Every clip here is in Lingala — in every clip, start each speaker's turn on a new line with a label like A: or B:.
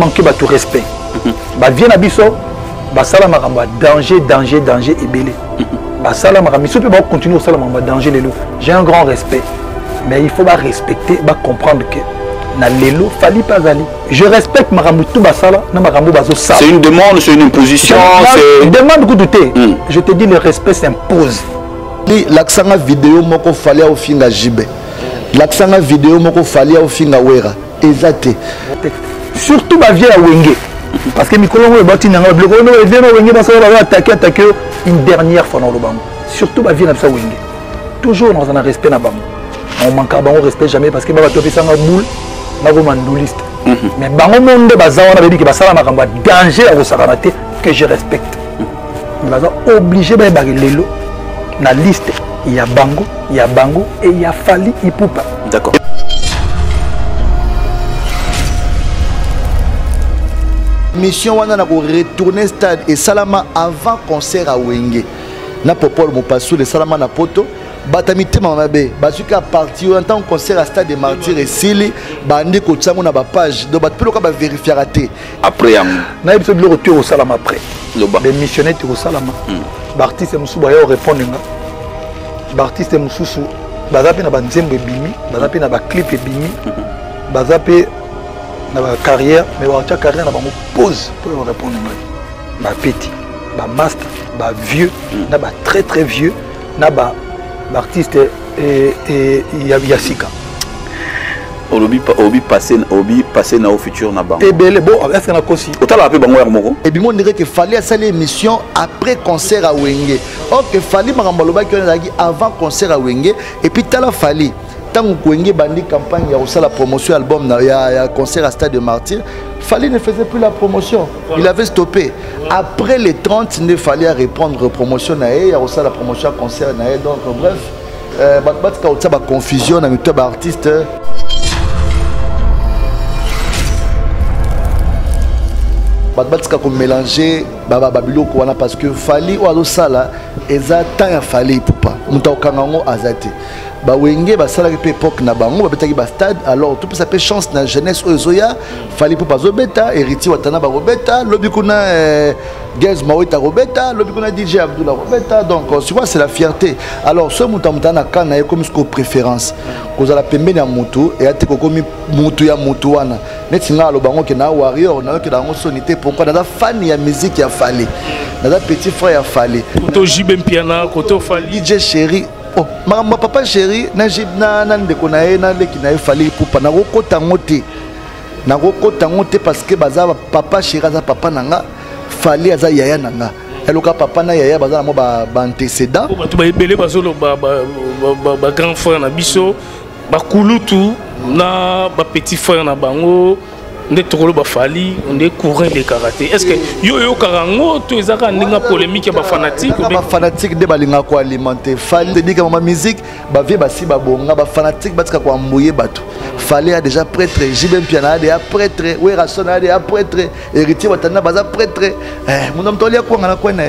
A: manquer tout respect. Vient à biso, sala makamba danger et belé. Sala makamba miso peut continuer au sala makamba danger lelo. J'ai un grand respect, mais il faut respecter, comprendre que na lelo fali pas ali. Je respecte makambu tout basala na makambu bazo sala.
B: C'est une demande, c'est une imposition, c'est
A: demande que douter. Je te dis le respect s'impose.
C: L'accent vidéo moko fali au finga jibe. L'accent vidéo moko fali au finga wera. Exacté.
A: Surtout ma vieille à Wenge. Parce que Mikolongo est bâti dans le bloc. On vient à Wenge parce qu'on va attaquer une dernière fois dans le banc. Surtout ma vieille à Wenge. Toujours dans un respect. On manque pas de respect jamais parce que ma topé ça ma boule, ma gomandouliste. Mais bango monde baza on avait dit que basala makamba danger à osaranaté que je respecte. Baza obligé ba bari lelo na liste. Il y a bango et il y a Fali Ipupa.
B: D'accord.
C: Mission wana na retourner stade et Salama avant concert à Wenge. Na popol mo pasu le Salama na poto batamite mamabe basuka parti en tant concert à stade des martyrs et sili bandi ko tsango na ba page do bat peloka ba vérifier raté
B: après am
A: na biso le retour au Salama après les missionnaires au Salama l'artiste musu ba yo répondre nga l'artiste mususu bazape na ba nzembo bimi bazape na ba clip bimi bazape na ba carrière mais wa carrière na ba pause pour répondre nga ba petit ba master ba vieux na ba très vieux na ba l'artiste et Yassika.
B: Obi passé na au futur na bango.
A: Et belé bon est-ce qu'on a aussi.
B: Autant la bango ya moko.
C: Et bien on dirait que fallait à saler émission après concert à Wenge. Or que fallait marambaloba qui on a dit avant concert à Wenge et puis tala fallait tant que Wenge bandi campagne il y a aussi la promotion album il y a concert à Stade de Martyrs. Fallait ne faisait plus la promotion. Il avait stoppé. Après les 30, il fallait répondre promotion il y a aussi la promotion à concert donc bref la confusion dans les artistes. Batbatka comme mélanger babilo kwana parce que fali ou sala eza temps fali poupa muta okangango azate ba wenge ba sala ke époque na bango ba betaki ba stade alors tout ça peut chance na jeunesse ozoya fali poupa zo beta héritier watana ba robeta lobi kuna Gaz Maweta robeta lobi kuna DJ Abdullah robeta donc tu vois c'est la fierté alors ce muta mutana kana e comme ce préférence kozala pembeni ya mutu et ate kokomi mutu ya mutu wana netinga lo bango ke na warrior na ke dango sonité pourquoi dans la fan ya musique ya fallait dans la petit frère ya fallait
D: koto jibem piana koto fallait
C: DJ chéri oh ma papa chéri na jibna na ndeko na ye na leki na ye fallait pour pas na kokota ngote parce que baza papa chéri za papa nanga fallait za yaya nanga eloka papa na yaya baza mo ba antécédent
D: bato ba ebele bazolo ba grand frère na biso ba kulutu na ba petit frère na bango nde tokolo ba fali nde courant de karaté est-ce que yo karango to ezaka ndinga polémique ba fanatique
C: de balinga ko alimenter fali dit que ma musique ba vie ba si ba bonga ba fanatique batika ko amboyer bato fali a déjà prêtre jibem piana a prêtre we rasona a prêtre héritier watana baza prêtre mon homme tolia ko ngana ko na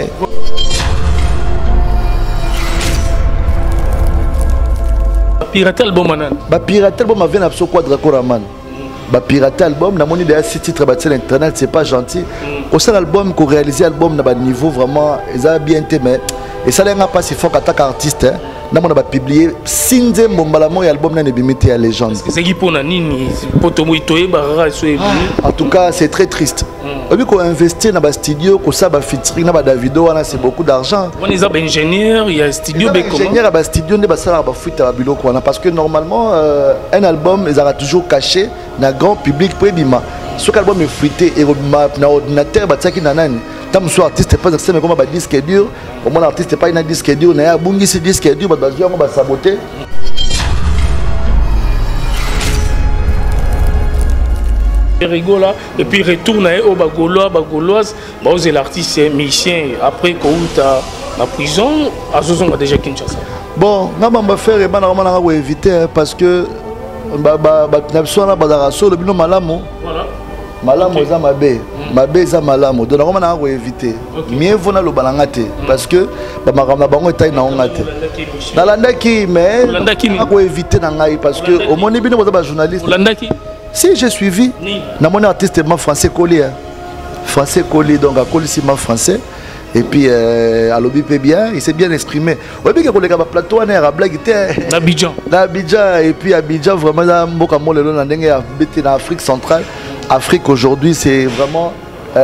D: pirater album manan
C: ba pirater album vient absolu quadra coraman ba pirater album na moni derrière site titre sur internet c'est pas gentil au seul album qu'on réaliser album na ba niveau vraiment ça bien mais et ça n'a pas si fort attaque artiste na mona ba publier sinze mombala mo album na nebimité ya légende
D: c'est qui pour na nini poto mo itoye ba raso
C: en tout cas c'est très triste obi ko investir na ba studio ko ça ba featuring na ba Davido wana c'est beaucoup d'argent
D: on est ab ingénieur il y a studio be comment
C: ingénieur ba studio ne ba sala ba fuita ba biloko wana parce que normalement un album ils aura toujours caché na grand public pour bima ce album est fuité et na ordinateur ba tsaki na nani tam so artiste pas accès mais comment ba disque dur au moins artiste pas une disque dur na ya bungi ce disque dur ba bazio ba saboter
D: rigola et puis retourne au bagoloise bah l'artiste musicien après Kouta la prison à Zozonga déjà Kinshasa
C: bon na mamba faire et normalement on va éviter parce que ba na bazara solo bino malamu voilà malamu za mabe za malamu donc on va éviter mieux vaut na lo balangate parce que ba makamna bango etai na ongate nalandaki mais on va éviter na ngai parce que au moni bino ba journaliste
D: landaki
C: Si, j'ai suivi. Dans mon artiste français collé. Français collé, donc à collé français. Et puis, à l'objet bien, il s'est bien exprimé. Oui, bien que le plateau, on est à blague.
D: Abidjan.
C: Abidjan, et puis Abidjan, vraiment, en Afrique centrale. Afrique aujourd'hui, c'est vraiment.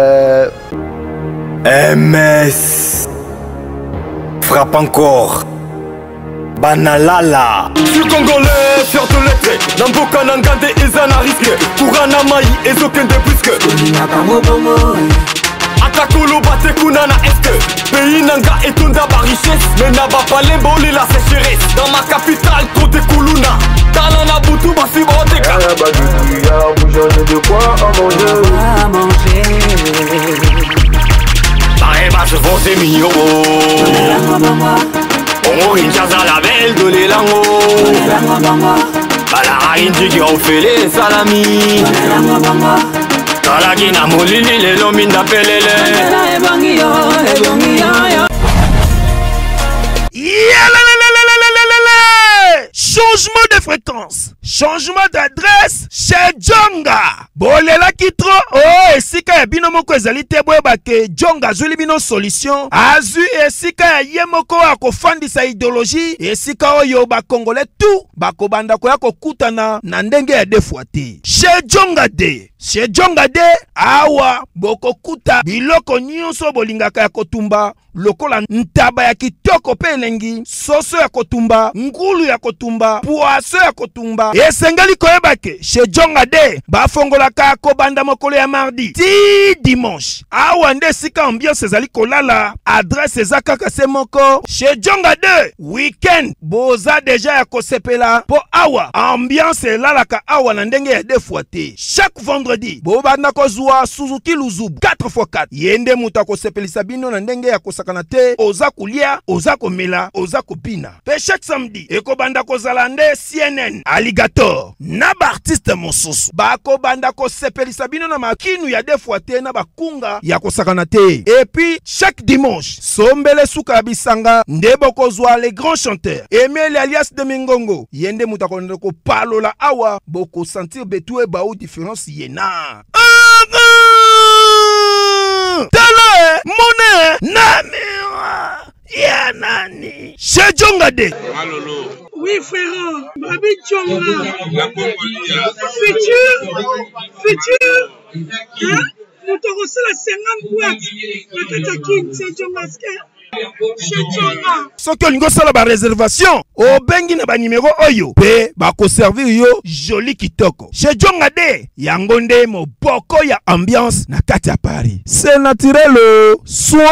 E: MS frappe encore. Banalala. Je suis congolais, fier de l'être. Namboka Nangande et Zana risque. Kurana Maï et Zokende Busque. Atakolo bate kunana est. Pays Nanga et Tunda ba richesse. Mais Naba Palembo la sécheresse. Dans ma capitale, Kote Kuluna. Talana Boutou Basi Boteka.
F: Vous avez de quoi à manger.
E: Bareba se fonce mignon. On rinchaza la belle de l'élango. Balara inji qui ont fait les salami. Kalagina molili les lominda pelele.
G: Changement de fréquence, changement d'adresse chez Djonga. Bolela kitro, oh, esika ya bino moko ezali te boyeba ke Djonga azuli bino solution. Azu esika ya ye moko akofandisa idéologie, esika oyo ba Congolais tout bakobanda koya kokutana na ndenge ya defuate. Chez Djonga de, chez Djonga de, awa bokokuta biloko nyonso bolingaka ya kotumba. Lokola ntaba ya kitoko pe elengi, soso ya kotumba, ngulu ya kotumba, poaso ya kotumba. Esengeli koyeba ke chez Djonga de bafongolaka kobanda mokolo ya mardi ti dimanche. Awa nde sika ambiance ezali kolala, adresse eza kaka se moko. Chez Djonga de weekend boza deja ya kosepela po awa ambiance elalaka awa na ndenge ya defuate. Chaque vendredi bobanda kozwa Suzuki Luzubu 4x4 yende muta kosepelisa bino na ndenge ya kosaka te oza kulia, oza komela, oza kopina. Pe chaque samedi ekobanda kozala nde CNN Alligator na ba artiste mosusu bakobanda kosepelisa bino na makinu ya defuate na bakunga ya kosakana te. Et puis chaque dimanche sombele suka bisanga nde bokozwa les grands chanteurs Emile alias de Mingongo yende muta konde ko palola awa boko sentir betue ba ou différence yena. Tala monnaie namira ya nani chez Djonga de.
H: Oui frère, Babi Djonga. Futur. Hein? Nous te reçons la 50 boîtes. La Katakin, c'est Djonga.
G: Soki olingo sala ba réservation obengi na ba numéro oyo pe bako servir yo joli kitoko. Chez Djonga de yango nde moboko ya ambiance na kati ya Paris. C'est naturel soin.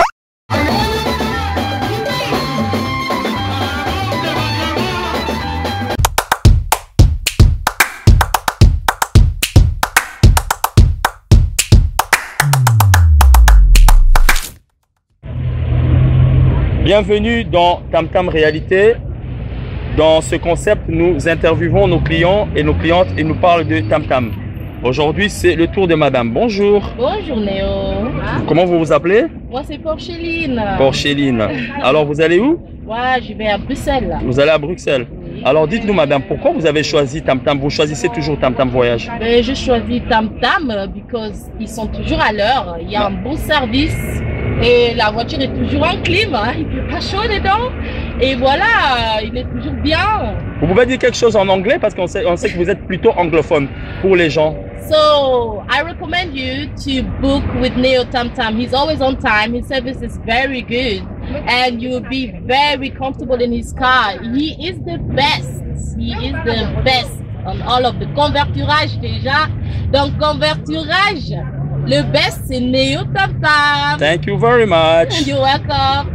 I: Bienvenue dans Tam Tam Réalité. Dans ce concept, nous interviewons nos clients et nos clientes et nous parlent de Tam Tam. Aujourd'hui, c'est le tour de madame. Bonjour.
J: Bonjour Néo.
I: Comment vous vous appelez?
J: Moi, c'est Porcheline.
I: Porcheline. Alors, vous allez où?
J: Ouais, je vais à Bruxelles.
I: Vous allez à Bruxelles. Alors, dites-nous madame, pourquoi vous avez choisi Tam Tam? Vous choisissez toujours Tam Tam Voyage?
J: Je choisis Tam Tam parce qu'ils sont toujours à l'heure. Il y a un bon service. Et la voiture est toujours en clim, hein. Il fait pas chaud dedans. Et voilà, il est toujours bien.
I: Vous pouvez dire quelque chose en anglais parce qu'on sait que vous êtes plutôt anglophone pour les gens.
J: So, I recommend you to book with Neo Tam Tam. He's always on time. His service is very good. And you'll be very comfortable in his car. He is the best. He is the best on all of the converturage déjà. Donc, converturage. Le best, c'est Neo Tam Tam.
I: Thank you very much.
J: You're welcome.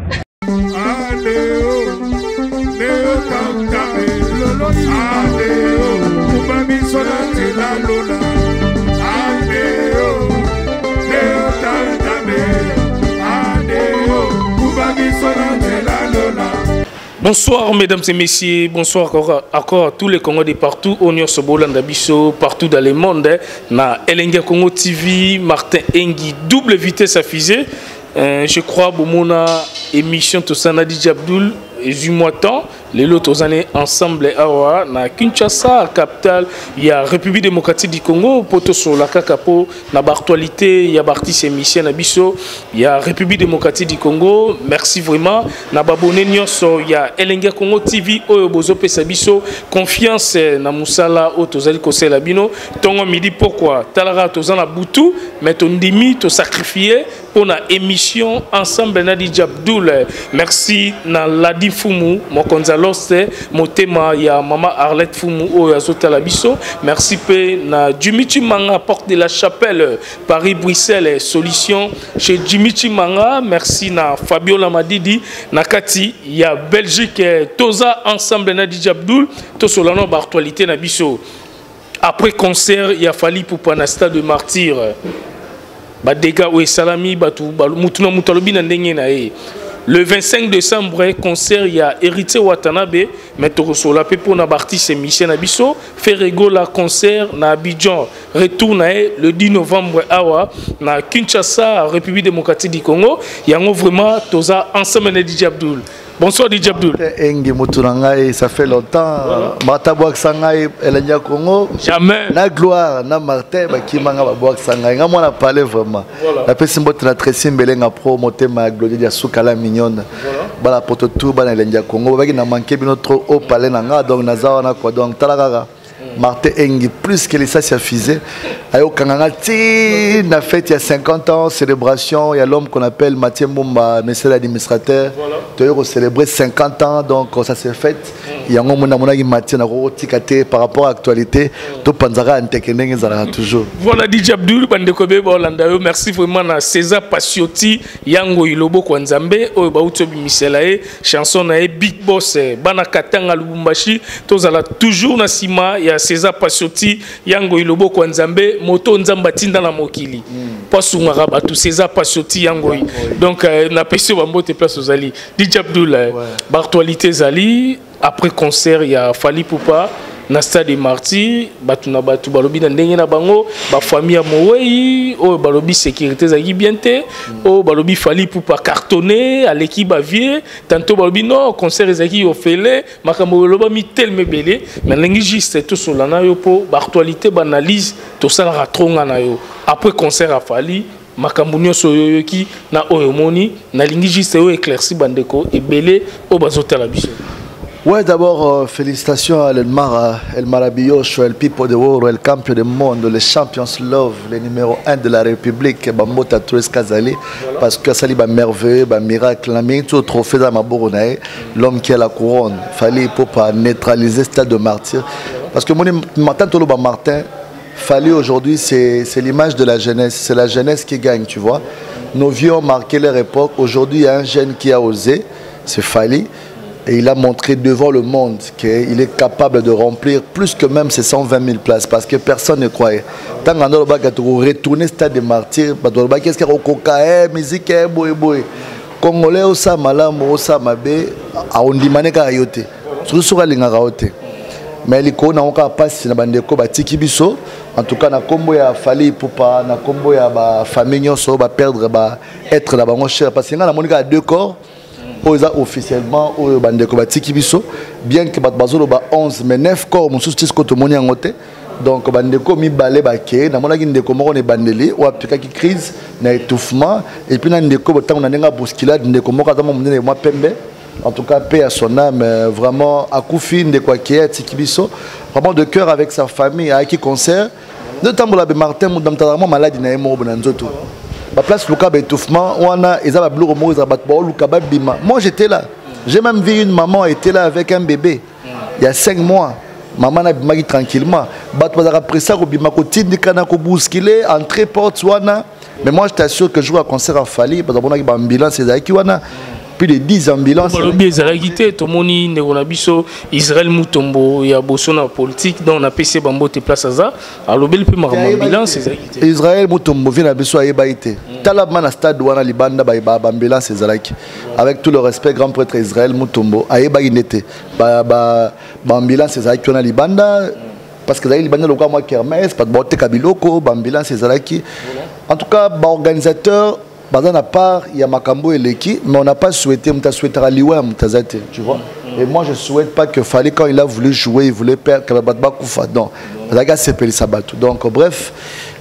D: Bonsoir mesdames et messieurs, bonsoir encore à tous les Congolais de partout, Onyo Sobolanda Bisso, partout dans le monde, na Elenga Congo TV, Martin Engi, double vitesse à fusée. Je crois que mon émission tout ça Nadji Abdoul, moi temps les autres années ensemble awa na Kinshasa capitale il y a République démocratique du Congo poto sur la kakapo na actualité il y a artiste émission na biso il y a République démocratique du Congo merci vraiment na babone nyonso il y a Elenga Congo TV oyo bozo pesa biso confiance na musala o tozali kosela bino tongo midi pourquoi talara tozana butu mais ton dimi to sacrifier pour na émission ensemble na DJ Abdoul merci na Ladi Fumu mokonza loste motema ya mama Arlette Fumu o azota la biso merci pe na Jimichi Manga porte de la Chapelle Paris Bruxelles solution chez Jimichi Manga merci na Fabio Lamadidi na kati ya Belgique toza ensemble na DJ Abdoul to solano ba actualité na biso après concert il a fallu pour Panasta de Martyr ba dégâts ou salami batu mutuna mutalobi na ndenge na e. Le 25 décembre, concert, il y a Héritier Watanabe, mais Torosola Pepo na artiste Michel Nabiso, Ferrego la concert na Abidjan, retourne le 10 novembre awa na Kinshasa, République démocratique du Congo. Il y a vraiment toza ensemble de DJ Abdoul. Bonsoir DJ Abdoul.
C: Engi Moutounangaï, ça fait longtemps. Martin Boak Sangaï, Elenia Congo.
D: Jamais.
C: Na gloire, na Martin, qui m'a Boak Sangaï. On a parlé vraiment. La personne qui a très simple, pro, monté ma gloire de Soukala mignonne. Bala poto tout, bala Elenia Congo. Bagi n'a manqué notre haut palais nanga, donc Nazar, na quoi, donc Talagaga. Martin Engi, plus que les sassies fusées. Ayo Kangangati, na fête il y a 50 ans, célébration, il y a l'homme qu'on appelle Mathieu Mumba, monsieur l'administrateur. Tu as célébré 50 ans, donc ça s'est fait. Il y a un moment où Mathieu n'a pas par rapport à l'actualité. Tout Panzara Antekeneng, toujours.
D: Voilà DJ Abdoul, Bandekobe, Bolandayo, merci vraiment à César Passioti, Yango Ilobo Kwanzambe, Obaoutobi Miselae, chanson na Big Boss, Bana Katanga Lubumbashi, Tozala toujours na Sima, il y a César Passioti, Yango Ilobo Kwanzambe, Moto Nzambatinda na Mokili. Pas soumara batu César Passioti Yango. Donc na peso bambo te place aux ali. DJ Abdoul, Bartualité Zali, après concert il y a Fali Poupa. Na stade de Marty, batuna batu balobi na ndenge na bango, ba famille ya Mowei, o balobi sécurité zaki bienté, o balobi Fali Poupa cartonner à l'équipe bavier, tantôt balobi non, concert zaki ofele, makambo loba mi telme belé, mais ndenge juste tout solana yo po, ba actualité banalise, to sala ratronga na yo. Après concert a Fali makambo nyonso yo ki na oyo moni, na lingi juste yo éclairci bandeko et belé o bazotala biso.
C: Ouais, d'abord, félicitations à l'Elmar, El Marabilloso, El Pipo de Oro, El Campion du Monde, les Champions Love, les numéro 1 de la République, Bambota Touris Kazali, parce que ça va merveilleux, un miracle, la minute au trophée dans ma bourgogne, l'homme qui a la couronne, fallait pour pas neutraliser ce stade de martyr. Parce que Martin Toloba Martin, fallait aujourd'hui, c'est l'image de la jeunesse, c'est la jeunesse qui gagne, tu vois. Nos vieux ont marqué leur époque, aujourd'hui il y a un jeune qui a osé, c'est Fali. Et il a montré devant le monde qu'il est capable de remplir plus que même ces 120 000 places parce que personne ne croyait. Tant qu'on a retourné au stade des martyrs, qu'est-ce qu'il y a au coca, musique, boy. Congolais, au Samalam, au Samabé, à Ondimane Karayote. Surtout sur la ligne Karayote. Mais les gens n'ont pas passé dans le Batiki Bisso. En tout cas, na combo ya Fali Poupa, na combo ya famille, on va perdre, être là-bas, mon cher. Parce qu'il y a a deux corps. Officiellement au bandeko batiki biso bien que bazolo ba 11 mais 9 corps mususu tisiko to moni ngote donc bandeko mi balé baké na mona ndeko moko ne bandeli ou apika ki crise na étouffement et puis na ndeko botango na nenga bousculade ndeko moko azama munene moi pembe en tout cas paix à son âme vraiment akufi ndeko aké tiki biso vraiment de cœur avec sa famille à qui concert de tambola be Martin mudamtala malade na emo bonanzoto. Ma place Luka étouffement, on a moi j'étais là. J'ai même vu une maman était là avec un bébé. Il y a 5 mois. Maman a bimaki tranquillement. Après ça, entrée porte mais moi je t'assure que je joue à concert à Fali parce qu'on a une ambulance plus de 10 ambulances.
D: Israël Mutombo, il y a Bossona politique, donc on a PC Bambo te place à ça. Alors, il peut y ambulance.
C: Israël Mutombo vient à Besso à Ebaïté. Talabman à Stade Ouana Libanda, ambulance avec tout le respect, grand prêtre Israël Mutombo, à Ebaïté. Ambulance à Libanda, parce que Libanda, le moi Kermès, pas de Bote Kabiloko, ambulance en tout cas, organisateur. Bazan à part, il y a Makambo et Leki, mais on n'a pas souhaité, on souhaité Aliwa Moutazate, tu vois. Et moi, je ne souhaite pas que Fali, quand il a voulu jouer, il voulait perdre Kababatba Koufa. Non, la gars s'est pelé Sabatou. Donc, bref,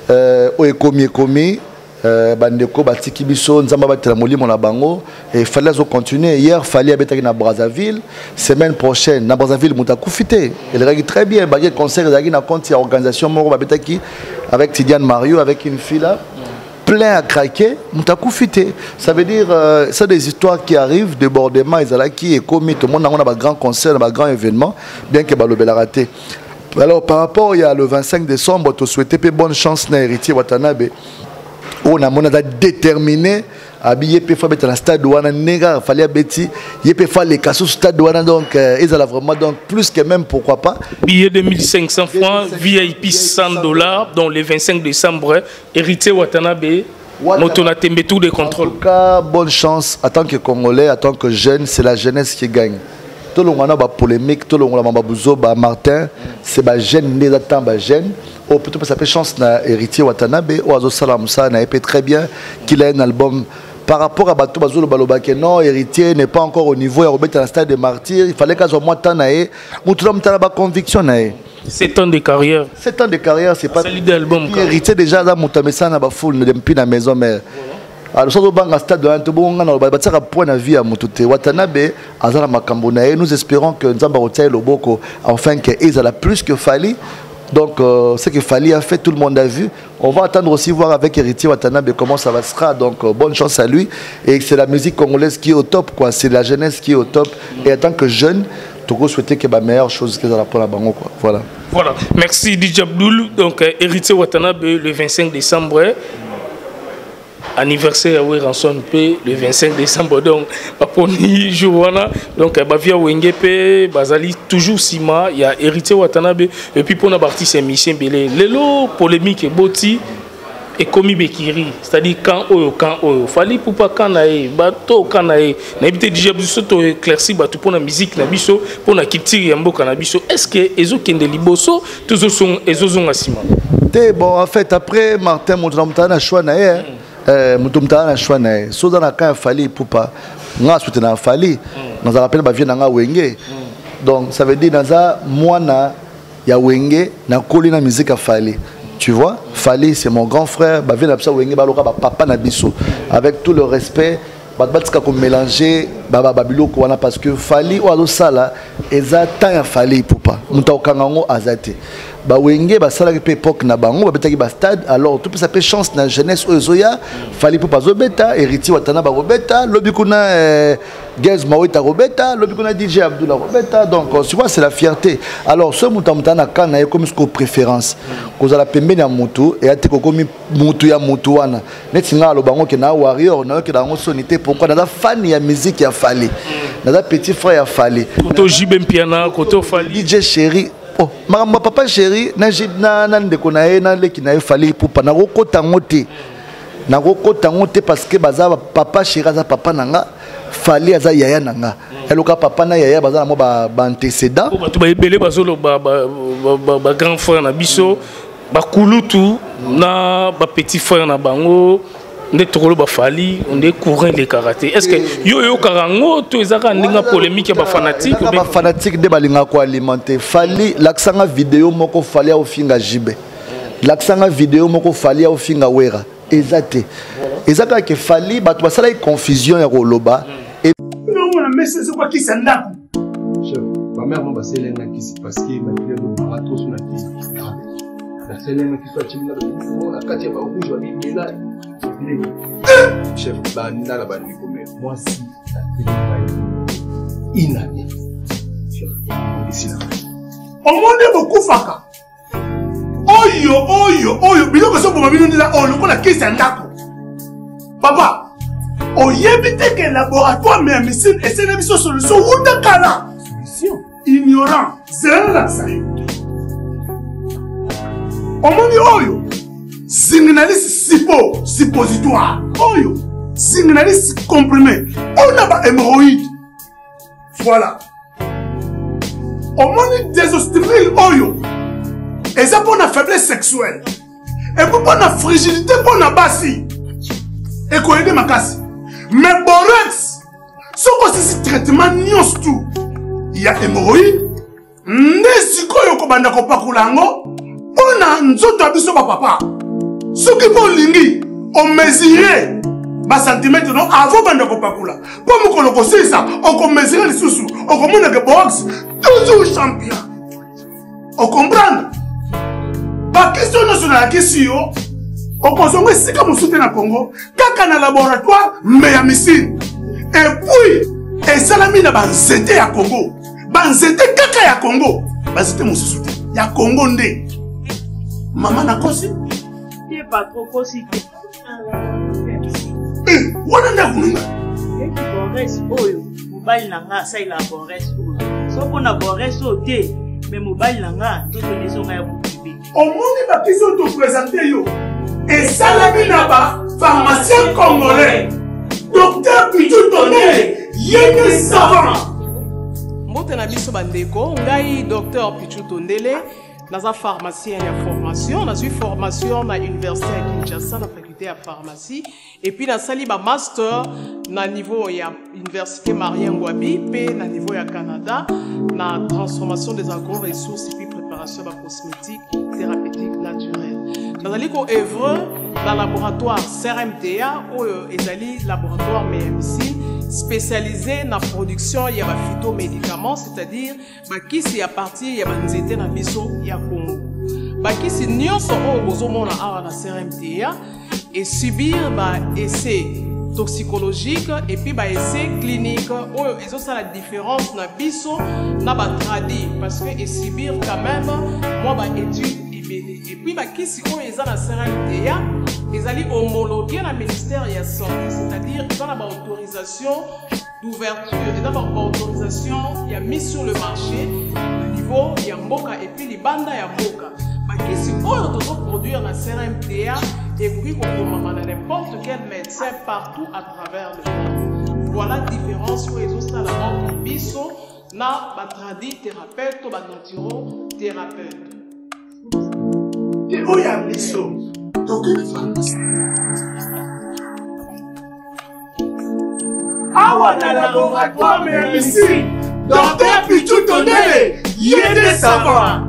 C: Oekomi, Bandeko, Batiki Biso, Nzamba Batelamoli, mon abango, et il fallait continuer. Hier, il fallait aller à Brazzaville. Semaine prochaine, à Brazzaville, Mouta Koufité. Il règle très bien. Il y a un concert, il y a une organisation Moro Babetaki avec Tidiane Mario, avec une fille là. Plein à craquer, Mouta Koufité. Ça veut dire, c'est des histoires qui arrivent, débordement, qui est commis. Tout le monde a un grand concert, un grand événement, bien que le a raté. Alors, par rapport il y a le 25 décembre, tu souhaitais bonne chance à Héritier Watanabe. On a déterminé à billet pour faire dans le stade douane néga fallait bêti il peut faire les cassos stade douane donc ils allaient vraiment donc plus que même pourquoi pas
D: billet de 1500 francs VIP $100 donc le 25 décembre Héritier Watanabe Motona Tembe tout de contrôle.
C: En tout cas bonne chance en tant que Congolais en tant que jeune c'est la jeunesse qui gagne. Tout le monde a polémique tout le monde a Bouzo Martin c'est ba jeune les attend ba jeune. Oh, plutôt ça fait chance na Héritier Watanabe ou Azo Salam ça n'a pas très bien qu'il ait un album par rapport à Batou Bazolo Balobake non Héritier n'est pas encore au niveau il y a un stade de martyr il fallait qu'à moins temps naé moutoulom tala ba conviction naé
D: 7 ans de carrière
C: 7 ans de carrière c'est pas
D: l'album
C: Héritier déjà là moutamesa na ba foule depuis la maison mais alors ça doit stade de Antobonga na ba tsaka point na vie à Moutoute Watanabe azala makambo naé nous espérons que Nzamba Rotia Loboko enfin que ezala plus que Fali. Donc, ce qu'il fallait a fait, tout le monde a vu. On va attendre aussi voir avec Héritier Watanabe comment ça va se faire. Donc, bonne chance à lui. Et c'est la musique congolaise qui est au top, quoi. C'est la jeunesse qui est au top. Et en tant que jeune, Togo souhaitait qu'il y ait la meilleure chose qu'ils allaient prendre à Bango, quoi. Voilà.
D: Voilà. Merci DJ Abdoul. Donc, Héritier Watanabe le 25 décembre. Anniversaire à Ranson P le 25 décembre donc Paponi Joana donc Bavia Wengepe Bazali toujours Sima il y a Héritier Watanabe et puis pour la partie c'est Michel Belé Lelo polémique et Boti et Komi Bekiri c'est-à-dire quand fallait pour pas quand nae bateau quand nae n'habité déjà biso éclairci bateau pour la musique na biso pour la culture ya mboka na biso est-ce que ezo kende liboso toujours sont ezo zonga Sima
C: bon en fait après Martin Moutana choix nae Moutoumta na choix nae so dans la cas fallait pour pas nga soutenir fallait nous rappelle ba viena nga wenge donc ça veut dire naza mwana ya wenge na koli na musique a fallait tu vois fallait c'est mon grand frère ba viena psa wenge ba loka ba papa na biso avec tout le respect ba batika ko mélanger baba babiloko wana parce que fallait ou alo sala eza temps ya fallait pour pas muta okangango azate ba wenge ba sala ke époque na bango ba betaki ba stade alors tout ça fait chance na jeunesse ozoya fallait pour pas zobeta Héritier Watana ba robeta lobi kuna Gaz Mawita robeta lobi kuna DJ Abdoula robeta donc tu vois c'est la fierté alors ce mutamta na kana comme ce préférence cause la pembe na mutu et ate kokomi mutu ya mutu wana netinga lo bango ke na warrior na ke dango sonité pourquoi na fan ya musique ya fallait na petit frère ya fallait
D: koto jibem piana koto fallait
C: DJ Chéri. Oh, ma papa chéri, na ndeko na ye na leki na ye fallait pour pas na kokota ngote. Na kokota ngote parce que baza papa chéri za papa nanga fallait aza yaya nanga. Eloka papa na yaya baza na mo ba antécédent.
D: Ba to ba ebele bazolo ba grand frère na biso ba kulutu na ba petit frère na bango. Nde tokolo ba fali on est courant les karaté est-ce que yo karango to ezaka ndinga polémique ba fanatique
C: ba fanatique de balinga ko alimenter fali l'accent vidéo moko fali au finga jibe l'accent vidéo moko fali au finga wera ezate ezaka ke fali ba to basala confusion ya koloba et
H: non on a mais c'est quoi qui s'endako
K: chef ma mère m'a passé l'un qui se parce que ma fille no barato sur la tête la celle qui soit timide on a katia ba rouge wa bibila chef banda la bandi comme moi si ça fait une année chef ici là
H: on monde beaucoup faka oyo biloko so ko mabino ndila o lokola kesi ndako papa o yebite que laboratoire mais médecine et c'est une solution ou de kala solution ignorant c'est la ça on monde oyo signaliste suppositoire oyo signaliste comprimé on a ba hémorroïde voilà on monte désostérile oyo et ça pour la faiblesse sexuelle et pour la fragilité pour la bassi et qu'on aide ma casse. Mais Borex, ce que c'est traitement nyos tout. Il y a hémorroïde. Nesiko yoko banda ko pakulango. On a nzoto abiso papa. Ce qui peut lingi, on mesurait bas centimètre non avant banda ko pakula. Pour me koloko c'est ça, on peut mesurer les sous-sous. On comprend que Borex toujours champion. On comprend. Pas question nationale question. On consomme ici comme soutien au Congo. Kaka na laboratoire mais ya missile. Et puis et salami na banzete ya Congo. Banzete kaka ya Congo. Banzete mon soutien. Ya Congo ndé. Maman na kosi.
L: Il pas trop kosi.
H: Wana na kununga.
L: Bores oyo. Mobile nanga sa ila Bores oyo. So pona Bores ote. Mais mobile nanga tout les gens ya boubi.
H: Au monde ba question te présenter yo. Et salami naba pharmacien congolais. Docteur Pichou Tondele, yéné savant.
M: Mbote na biso bandeko, ngai docteur Pichou Tondele, naza pharmacien ya formation, na suis formation na université à Kinshasa na faculté ya pharmacie et puis na sali ba master na niveau ya université Marien Ngouabi pe na niveau ya Canada na transformation des agro-ressources et puis préparation de cosmétiques thérapeutiques naturelles. Nazali ko œuvre dans le laboratoire CRMTA ou ezali laboratoire MMC spécialisé dans la production de phytomédicaments, c'est-à-dire bakisi à partir ya banzete na biso ya Congo. Bakisi nyonso o bozomona awa na CRMTA et subir ba essai toxicologique et puis ba essai clinique ou ils ont ça la différence na biso na ba tradi parce que et subir quand même moi ba étude et puis bakisi o eza na CRMTA ils allaient homologuer le ministère de la Santé, c'est-à-dire qu'ils ont la autorisation d'ouverture, ils ont la autorisation, il y a mis sur le marché, le niveau, il y a Mboka et puis les bandes, il y a Mboka. Mais si on doit produire la CRMTA et puis on peut n'importe quel médecin partout à travers le monde. Voilà la différence où ils ont ça la mort biso, na batradi thérapeute ou naturothérapeute.
H: Et où il y a biso? Awa na laboratoire mais ici, docteur Pichou Tondele, yéné savant.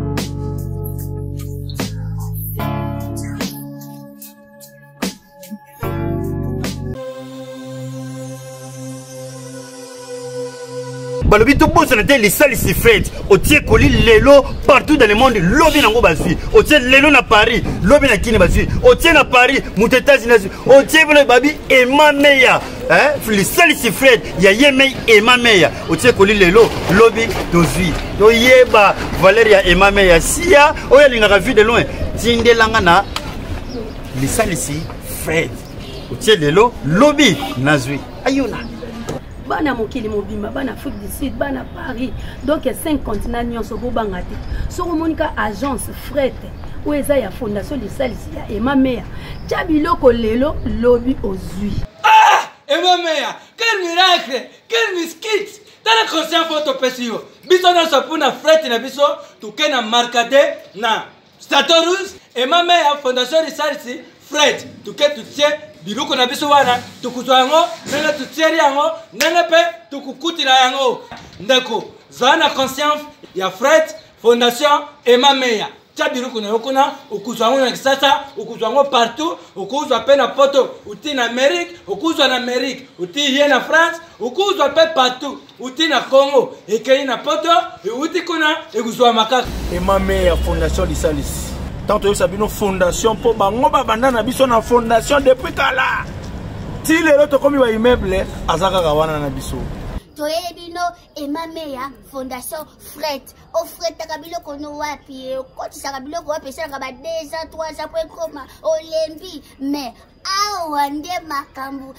N: Balobi to bosse na les salles si faites au tie koli lelo partout dans le monde lobi nango bazui au tie lelo na Paris lobi na kini bazui au tie na Paris mutetazi na au tie bolo babi et ma meya les salles si faites ya yemei et ma meya au tie koli lelo lobi dozui to yeba Valeria et ma meya sia oya linga vu de loin tindelanga na les salles si faites au tie lelo lobi nazui ayona
O: bana mokili mobimba bana Afrique du Sud bana Paris donc 5 continents nyonso bobanga te so monika agence fret ou eza ya fondation de salisi ya Emma Meya tia biloko lelo lobi ozui
P: Emma Meya quel miracle quel miskit tala conscient photo pesio biso na sapuna fret na biso tukena markade na Statorus Emma Meya fondation de salisi fret tuketu tie biloko na biso wana tukuzwa yango nene tutieri yango nene pe tukukutila yango ndeko zana conscience ya Fred Fondation Emma Meya tia biloko na yokona ukuzwa yango na Kisasa ukuzwa yango partout ukuzwa pe na poto uti na Amérique ukuzwa na Amérique uti hier na France ukuzwa pe partout uti na Congo ekei na poto uti kuna ekuzwa makaka
G: Emma Meya Fondation Lisalis. Tant que ça une fondation pour bango banda na biso na fondation depuis kala. Ti les autres comme va immeuble azaka kawana na biso.
Q: Toye bino Emma Meya Fondation Fret. O Fret takabilo kono wapi ko ti sakabilo ko wapi sanga ba 2 ans 3 ans pour koma olembi mais awande makambu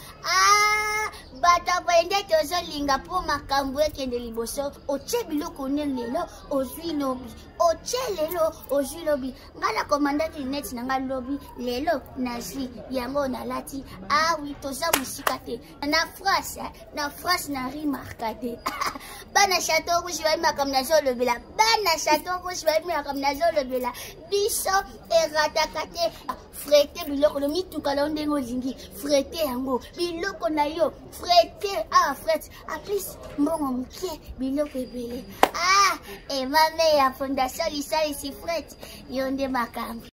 Q: bata bende tozo linga po makambu ekende liboso oche biloko ne lelo ozwi lobi oche lelo ozwi lobi ngala commandant net nanga lobi lelo nazi yango na lati oui toza musika te na France na remarquate bana château rouge baimaka mnazo lobela bana château rouge baimaka mnazo lobela biso erataka te frete biloko lo mituka la ndenge olingi frete yango biloko na yo frete frete a plus mbongo mokie biloko ebele emame ya fondation lisalisi frete yo nde makambi.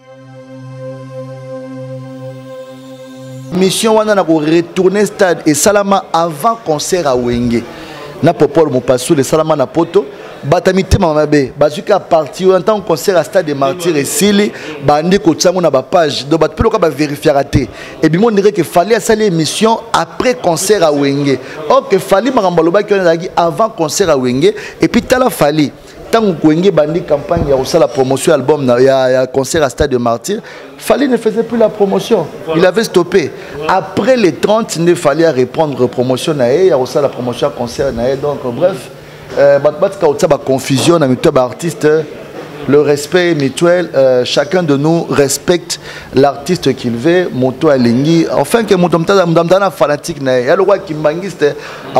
C: Mission wana na ko retourner stade et salama avant concert à Wenge na popolo mo passo le salama na poto batamite mamabe bazuka partir en tant concert à stade des martyrs et sili bandi ko tsango na ba page do bat pelo ka ba vérifier raté et bi mon dirait que fallait saler émission après concert à Wenge OK fallait marambalo ba ki avant concert à Wenge et puis tala fallait tant que Wenge bandi campagne ya aussi la promotion album na ya concert à stade des martyrs. Fallait ne faisait plus la promotion. Il avait stoppé. Après les 30, il fallait répondre à la promotion. Il y a aussi la promotion à concert. Donc, bref, la confusion avec les artistes. Le respect mutuel. Chacun de nous respecte l'artiste qu'il veut. Moto Alingi. Enfin, que Moto Mtana fanatique. Il y a le roi Kimbangiste.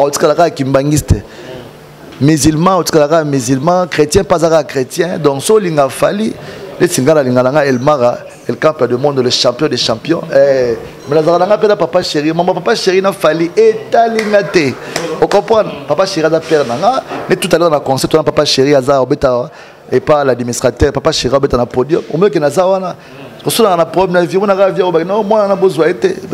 C: Musulman, musulman. Chrétien, pas chrétien. Donc, so linga fali. Les Singala Lingalanga Elmara. Le camp de monde, le champion des champions. Mais la papa chéri, maman papa chéri n'a fallu étalingate. Vous comprenez? Papa chéri a perdu. Mais tout à l'heure, on a conseillé papa chéri Azar Obeta et pas l'administrateur. Papa chéri Obeta na podium. Au mieux que Nazawana. On a un problème de vie, on a vie, non, moi on a besoin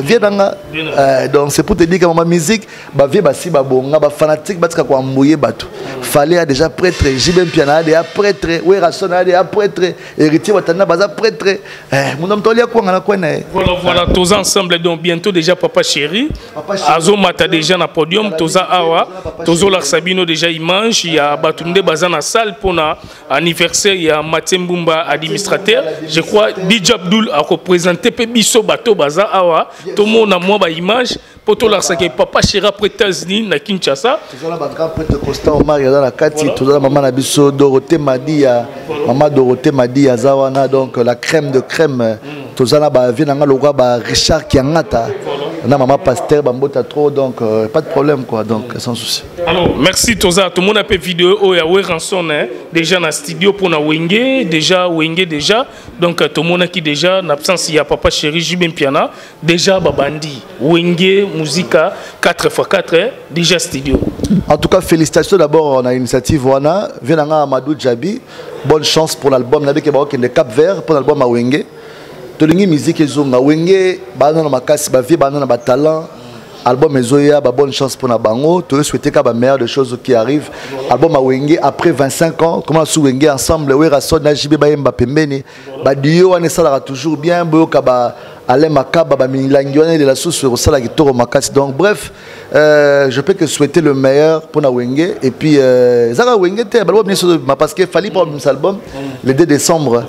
C: de donc c'est pour te dire que ma musique, bah vie bah si bah bon, bah fanatique, bah tu as quoi mouiller bateau. Fallait déjà prêtre, Jibem Piana, déjà prêtre, ouais Rassona, déjà prêtre, héritier Watana, bah prêtre. Mon homme tolia quoi on a quoi né.
D: Voilà, tous ensemble donc bientôt déjà papa chéri. Azo mata déjà na podium, tous awa, tous la Sabino déjà il mange, il y a Batunde bazana salle pour na anniversaire, il y a Matembumba administrateur. Je crois DJ Abdul a représenté Biso Bato Baza Awa. Tout le monde a moi ba image. Pour tout l'argent que papa chéri après États-Unis na Kinshasa.
C: Tout ça là prêtre Constant Omar dans la Kati. Tout ça maman na Biso Dorothée Madia, maman Dorothée Madia Zawana donc la crème de crème. Tout ça là ba vient dans le roi ba Richard Kiangata. On a maman pasteur bambota trop donc pas de problème quoi donc sans souci.
D: Alors merci Toza, tout le monde a fait vidéo au ya ranson déjà dans studio pour na Wenge déjà donc tout le monde qui déjà en absence il y a papa chéri Jibem Piana déjà babandi Wenge Musica 4x4 déjà studio.
C: En tout cas félicitations d'abord on a une initiative wana venanga Amadou Djabi bonne chance pour l'album avec le Cap Vert pour l'album à Wenge. Tolingi musique ezonga Wenge bana na makasi ba vie bana na ba talent album ezoya ba bonne chance pour na bango to souhaiter ka ba meilleure des choses qui arrivent album à Wenge après 25 ans comment sous Wenge ensemble we rason na JB ba yemba pembeni ba dio wana sala toujours bien boyoka ba Alain Makaba ba milangi wana de la source au sala kitoro makasi donc bref je peux que souhaiter le meilleur pour na Wenge et puis zara Wenge te ba bien sûr parce que fallait pour cet album le 2 décembre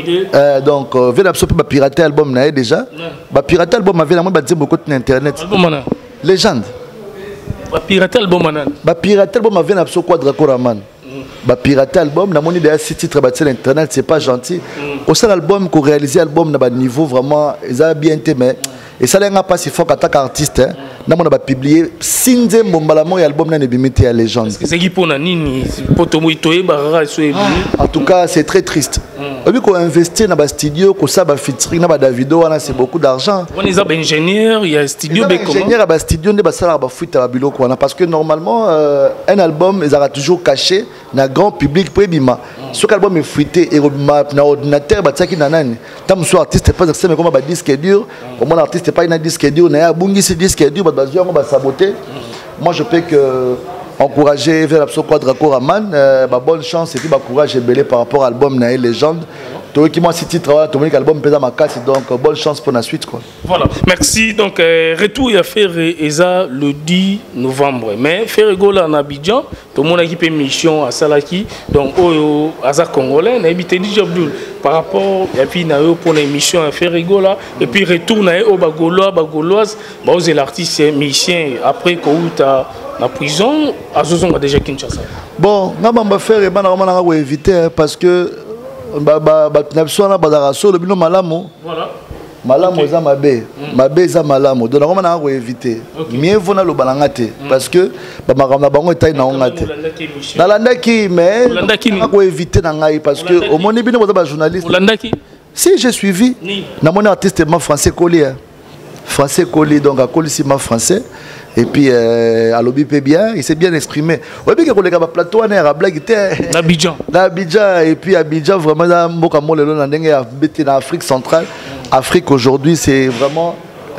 C: donc vient absolument ba pirater album na déjà ba pirater album avait moi ba dire beaucoup sur internet légende
D: ba pirater album manan
C: ba pirater album avait absolument quoi Dracoraman ba pirater album na moni derrière six titres sur internet c'est pas gentil au seul album qu'on réaliser album na ba niveau vraiment ils a bien été mais et ça n'a pas si fort qu'attaque artiste na mona ba publier sinze mombalamo et album na ne bimité à légende
D: c'est qui pour na nini poto moitoé ba
C: en tout cas c'est très triste vu qu'on investit dans ba studio ko ça ba featuring na ba Davido wana c'est beaucoup d'argent
D: on est ingénieur il y a studio be comment
C: ingénieur ba studio ne ba sala ba fuite ba biloko wana parce que normalement un album ils aura toujours caché na grand public pour bima ce album est fuité et na ordinateur ba tsaki na nani tam so artiste pas accès mais comme ba disque dur comme mon artiste pas un disque dur na bungi ce disque dur ba on va saboter moi je peux que encourager vers l'absolu Quadracoraman bonne chance et puis courage et belé par rapport à l'album na légende tout qui moi ce titre tout mon album pesa ma casse donc bonne chance pour la suite quoi.
D: Voilà merci donc retour il a fait Eza le 10 novembre mais faire gola en Abidjan tout le monde équipe mission à Salaki donc au Azar congolais na habité DJ Abdul par rapport et puis na eu pour l'émission à faire gola et puis retour na au bagoloise aux l'artiste musicien après Kouta la prison à Zozonga déjà Kinshasa.
C: Bon on va faire normalement éviter parce que voilà malamu eza mabe mabe eza malamu donc nakoma na ko éviter mieux vaut na lo balangate parce que ba makamna bango etai na ngate nalandaki mais na ko éviter na ngai parce que au moni bino ba journaliste
D: landaki
C: si j'ai suivi na mon artiste français collé français collé donc à colissima français et puis à lobby bien il s'est bien exprimé ouais bien que les gars plateau on est à blague Abidjan et puis Abidjan vraiment là mboka molelo na ndenge ya beti na Afrique centrale Afrique aujourd'hui c'est vraiment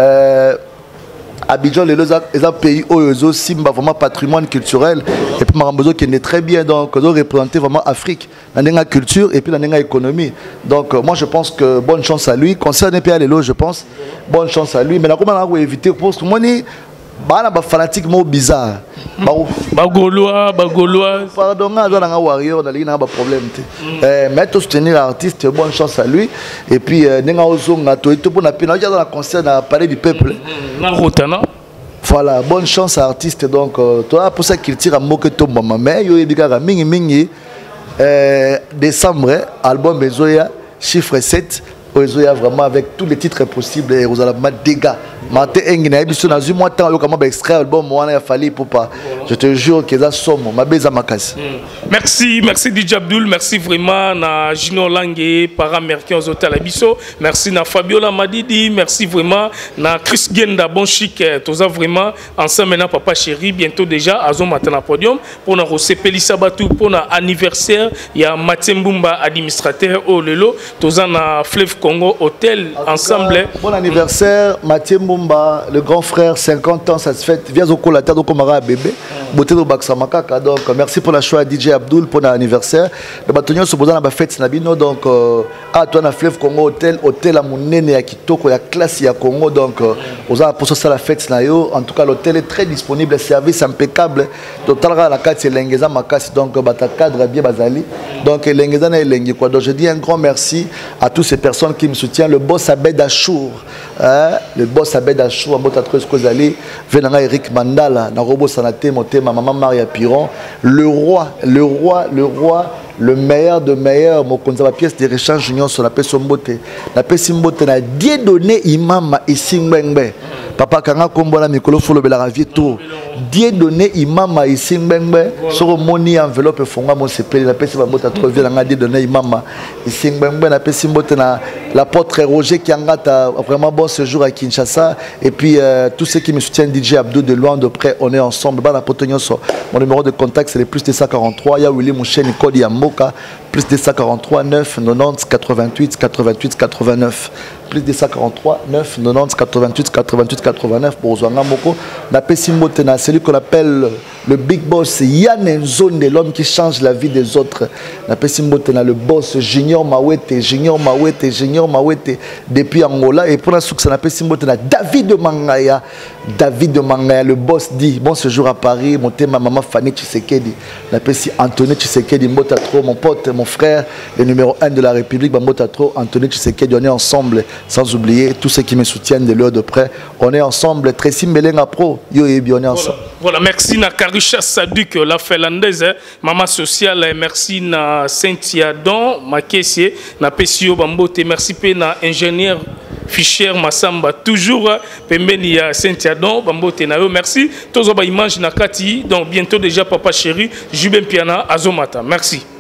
C: Abidjan les un pays où ils simba vraiment patrimoine culturel et puis Marambozo qui est très bien donc ils ont représenté vraiment Afrique la culture et puis la économie donc moi je pense que bonne chance à lui concernant PA Lelo je pense bonne chance à lui mais là comment on va éviter pour tout le monde bana ba fanatique mo bizarre
D: ba gaulois
C: pardon nga za nga warrior na lina ba problème te mais to soutenir l'artiste bonne chance à lui et puis nenga ozonga to eto pona pena ja dans la concert na palais du peuple
D: na rotana
C: voilà bonne chance à l'artiste donc toi pour ça qu'il tire à moque to mama mais yo ebika mingi décembre album bezoya chiffre 7 Ozoya vraiment avec tous les titres possibles et vous allez mettre dégâts. Maté engina ebiso na zuma temps yo comment extraire album moi il fallait pour pas. Je te jure que ça somme ma beza makasi.
D: Merci DJ Abdul, merci vraiment na Gino Langue para-américain aux hôtels Abisso. Merci na Fabiola Madidi, merci vraiment na Chris Genda bon chic toza vraiment ensemble maintenant papa chéri bientôt déjà azo matana podium pour na Rosé Pelissa Batou pour na anniversaire il y a Matembumba administrateur au lelo toza na Fleuve Congo hôtel ensemble.
C: Bon anniversaire Mathieu Mumba, le grand frère 50 ans ça se fait via Zoko la terre Komara bébé beauté de Baksamakaka donc merci pour la choix DJ Abdul pour l'anniversaire le bâtonnier se posant dans la fête Nabino donc à toi na Fleuve Congo hôtel à Munene ya Kitoko ya classe ya Congo donc aux a pour ça la fête na yo en tout cas l'hôtel est très disponible service impeccable total la carte c'est Lengeza Makasi donc bata cadre bien bazali donc Lengeza na Lengi quoi donc je dis un grand merci à toutes ces personnes qui me soutiennent le boss Abed Achour le boss Abed Achour Mbota Tres Kozali venanga Eric Mandala na Robo Sanate Motema maman Maria Piron le roi le meilleur de meilleur mon konza pièce de rechange junior sur la Pesombote la Pesimbote na die donné imam Isimbengbe papa kanga kombo na mikolo folo bela ravier tout die donné imam Isimbengbe sur moni enveloppe fonga mon sepeli la Pesimbote trouvé na die donné imam Isimbengbe na Pesimbote na l'apôtre Roger Kiangata vraiment bon séjour à Kinshasa et puis tous ceux qui me soutiennent DJ Abdou de loin de près on est ensemble bana potonyo so mon numéro de contact c'est le plus de 143 ya Willy mon chaîne code Yamoka plus de 143 9 90 88 88 89 plus de 143 9 90 88 88 89 pour Zwanga Moko na Pesimbote na celui qu'on appelle le big boss Yann Nzone de l'homme qui change la vie des autres na Pesimbote na le boss Junior Mawete depuis Angola et pour la succès na Pesimbote na David de Mangaya le boss dit bon séjour à Paris mon thème maman Fanny Tshisekedi na Pesi Anthony Tshisekedi Mbota trop mon pote mon frère le numéro 1 de la République Mbota trop Anthony Tshisekedi on est ensemble sans oublier tous ceux qui me soutiennent de l'heure de près on est ensemble Tracy Mbelenga Pro yo et bien on est ensemble
D: voilà merci na Karisha Saduc la finlandaise maman sociale merci na Cynthia Don Makessie na Pesio Bambote merci pe na ingénieur Fischer Massamba toujours pembeni ya Cynthia Don Bambote na yo merci tozo ba image na kati donc bientôt déjà papa chéri Jubin Piana Azomata merci.